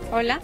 Hola.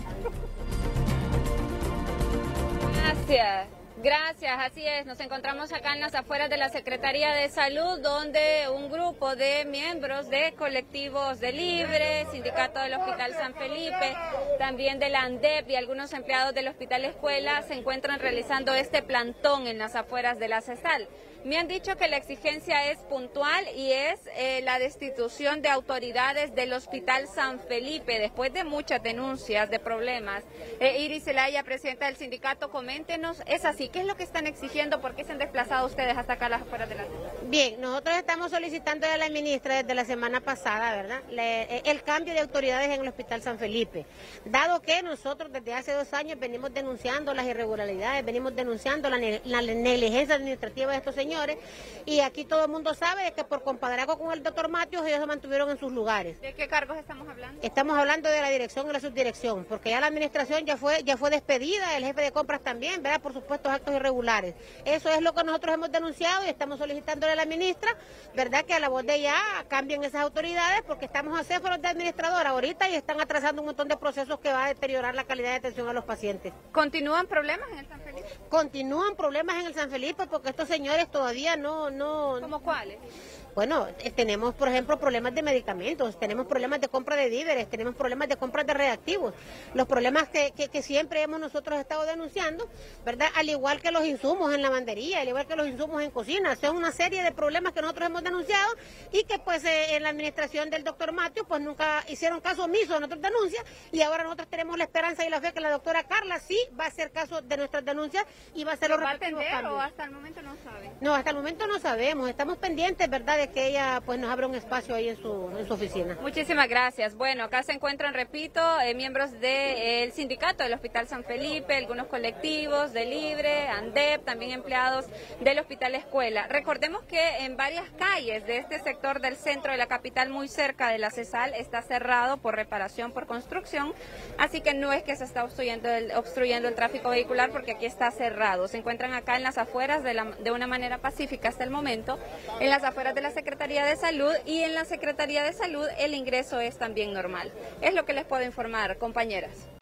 Gracias, así es. Nos encontramos acá en las afueras de la Secretaría de Salud, donde un grupo de miembros de colectivos de Libre, Sindicato del Hospital San Felipe, también de la ANDEP y algunos empleados del Hospital Escuela se encuentran realizando este plantón en las afueras de la CESAL. Me han dicho que la exigencia es puntual y es la destitución de autoridades del Hospital San Felipe, después de muchas denuncias de problemas. Iris Zelaya, presidenta del sindicato, coméntenos, ¿es así? ¿Qué es lo que están exigiendo? ¿Por qué se han desplazado ustedes hasta acá a las afueras de la ciudad? Bien, nosotros estamos solicitando a la ministra desde la semana pasada, ¿verdad?, el cambio de autoridades en el Hospital San Felipe, dado que nosotros desde hace 2 años venimos denunciando las irregularidades, venimos denunciando la negligencia administrativa de estos señores, y aquí todo el mundo sabe que por compadrazgo con el doctor Matios ellos se mantuvieron en sus lugares. ¿De qué cargos estamos hablando? Estamos hablando de la dirección y la subdirección, porque ya la administración ya fue despedida, el jefe de compras también, ¿verdad?, por supuestos actos irregulares. Eso es lo que nosotros hemos denunciado y estamos solicitándole a la ministra, ¿verdad?, que a la voz de ella cambien esas autoridades, porque estamos a céfalos de administradora ahorita y están atrasando un montón de procesos que va a deteriorar la calidad de atención a los pacientes. ¿Continúan problemas en el San Felipe? Continúan problemas en el San Felipe porque estos señores todavía no... ¿Cómo cuáles? Bueno, tenemos, por ejemplo, problemas de medicamentos, tenemos problemas de compra de víveres, tenemos problemas de compra de reactivos, los problemas que siempre hemos nosotros estado denunciando, ¿verdad?, al igual que los insumos en lavandería, al igual que los insumos en cocina, son una serie de problemas que nosotros hemos denunciado y que pues en la administración del doctor Mateo pues nunca hicieron caso omiso de nuestras denuncias, y ahora nosotros tenemos la esperanza y la fe que la doctora Carla sí va a hacer caso de nuestras denuncias y va a hacer los respectivos cambios. ¿O hasta el momento no saben? No, hasta el momento no sabemos, estamos pendientes, ¿verdad?, de que ella pues nos abra un espacio ahí en su oficina. Muchísimas gracias. Bueno, acá se encuentran, repito, miembros del sindicato del Hospital San Felipe, algunos colectivos de Libre, ANDEP, también empleados del Hospital Escuela. Recordemos que en varias calles de este sector del centro de la capital, muy cerca de la CESAL, está cerrado por reparación, por construcción, así que no es que se está obstruyendo el tráfico vehicular, porque aquí está cerrado. Se encuentran acá en las afueras de una manera pacífica hasta el momento, en las afueras de la Secretaría de Salud, y en la Secretaría de Salud el ingreso es también normal. Es lo que les puedo informar, compañeras.